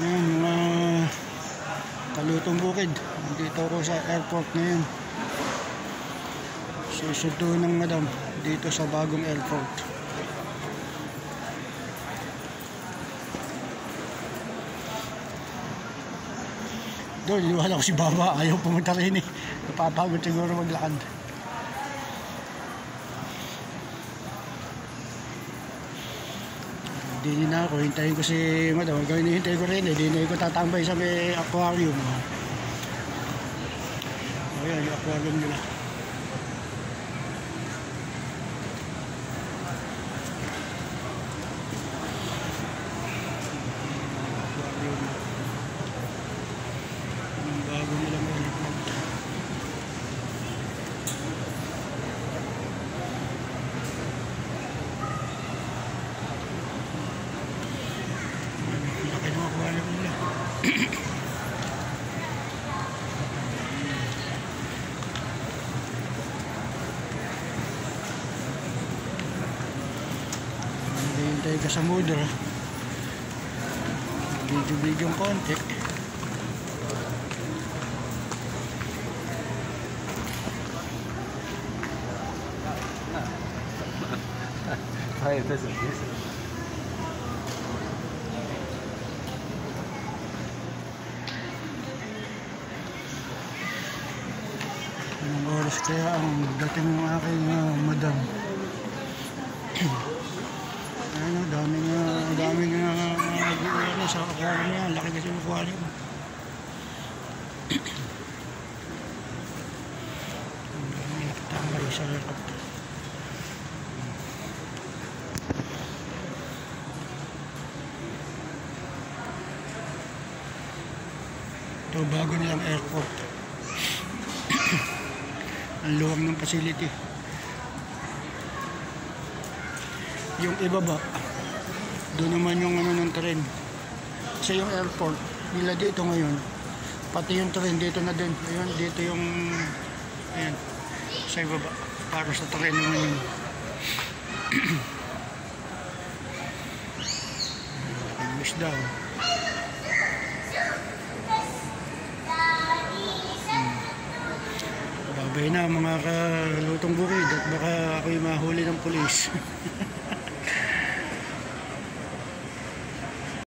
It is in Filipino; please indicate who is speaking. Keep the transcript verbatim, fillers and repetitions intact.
Speaker 1: Ayan, mga kalutong bukid. Dito ako sa airport ngayon. Susundo ng madam dito sa bagong airport. Doon, iwala ko si Baba. Ayaw pumunta rin eh. Napapagod siguro maglakad. Hindi na ako. Hintayin ko si madam. Gawin na hintayin ko rin eh. Hindi na ko tatambay sa may aquarium. Ayan, yung aquarium nila. Bago nilang airport. Laki ng aquarium nila. Hintay ka sa mudra. Video-video yung konti.
Speaker 2: Ay, ito is this.
Speaker 1: Anong oras kaya ang dating ng aking uh, madam? Ano, daming uh, daming uh, nag-iulan sa aquarium niya. Laki kasi ng aquarium. Ang daming nakatambay sa airport. Ito, bago nilang airport. Ang luwag ng facility. Yung ibaba, doon naman yung ano ng tren. Kasi yung airport nila dito ngayon, pati yung tren dito na din. Ayun, dito yung ayan, sa ibaba, para sa tren naman yun. English daw. Babay na mga kalutong bukid at baka ako'y mahuli ng pulis.